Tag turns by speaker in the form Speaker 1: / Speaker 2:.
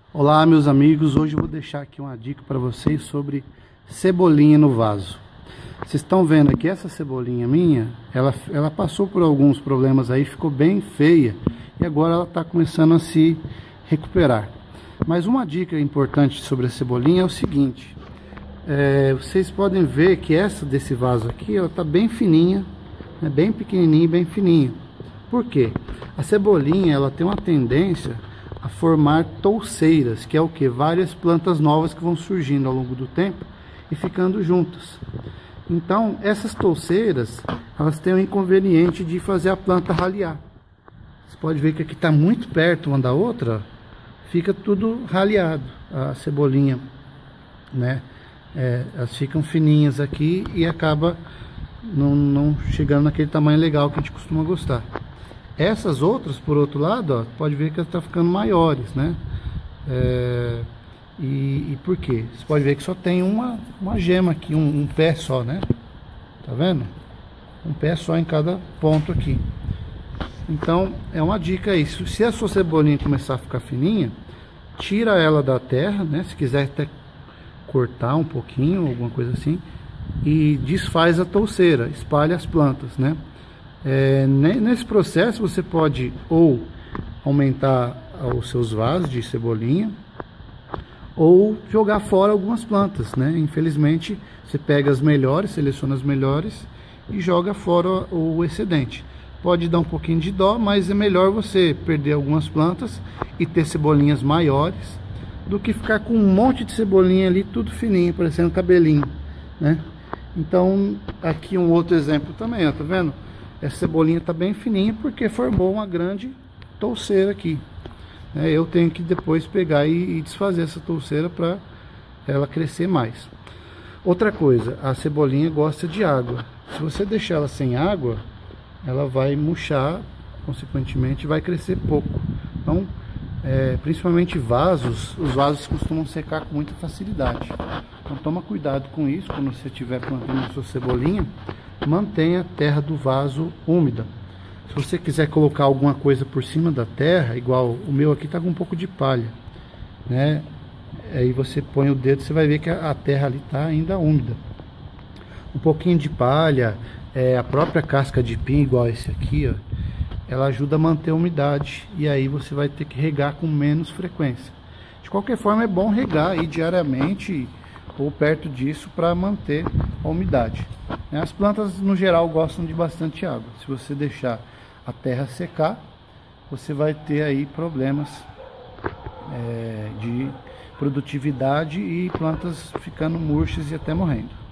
Speaker 1: Olá, meus amigos, hoje eu vou deixar aqui uma dica para vocês sobre cebolinha no vaso. Vocês estão vendo aqui, essa cebolinha minha, ela passou por alguns problemas aí, ficou bem feia e agora ela está começando a se recuperar. Mas uma dica importante sobre a cebolinha é o seguinte, vocês podem ver que essa desse vaso aqui, ela está bem fininha, né, bem pequenininha e bem fininha. Por quê? A cebolinha, ela tem uma tendência a formar touceiras, que é o que? Várias plantas novas que vão surgindo ao longo do tempo e ficando juntas. Então, essas touceiras, elas têm o inconveniente de fazer a planta ralear. Você pode ver que aqui está muito perto uma da outra, fica tudo raleado, a cebolinha, né? Elas ficam fininhas aqui e acaba não chegando naquele tamanho legal que a gente costuma gostar. Essas outras, por outro lado, ó, pode ver que elas estão ficando maiores, né? E por quê? Você pode ver que só tem uma gema aqui, um pé só, né? Tá vendo? Um pé só em cada ponto aqui. Então, é uma dica aí. Se a sua cebolinha começar a ficar fininha, tira ela da terra, né? Se quiser até cortar um pouquinho, alguma coisa assim, e desfaz a touceira, espalha as plantas, né? Nesse processo você pode ou aumentar os seus vasos de cebolinha ou jogar fora algumas plantas, né? Infelizmente você pega as melhores, seleciona as melhores e joga fora o excedente. Pode dar um pouquinho de dó, mas é melhor você perder algumas plantas e ter cebolinhas maiores do que ficar com um monte de cebolinha ali tudo fininho, parecendo cabelinho, né? Então aqui um outro exemplo também, ó, tá vendo? Essa cebolinha está bem fininha porque formou uma grande touceira aqui. Eu tenho que depois pegar e desfazer essa touceira para ela crescer mais. Outra coisa, a cebolinha gosta de água. Se você deixar ela sem água, ela vai murchar, consequentemente vai crescer pouco. Então, principalmente vasos, os vasos costumam secar com muita facilidade. Então toma cuidado com isso quando você estiver plantando a sua cebolinha. Mantenha a terra do vaso úmida. Se você quiser colocar alguma coisa por cima da terra, igual o meu aqui está com um pouco de palha, né? Aí você põe o dedo, você vai ver que a terra ali está ainda úmida. Um pouquinho de palha, a própria casca de pinho, igual esse aqui, ó, ela ajuda a manter a umidade e aí você vai ter que regar com menos frequência. De qualquer forma, é bom regar aí diariamente ou perto disso para manter a umidade. As plantas no geral gostam de bastante água. Se você deixar a terra secar, você vai ter aí problemas de produtividade e plantas ficando murchas e até morrendo.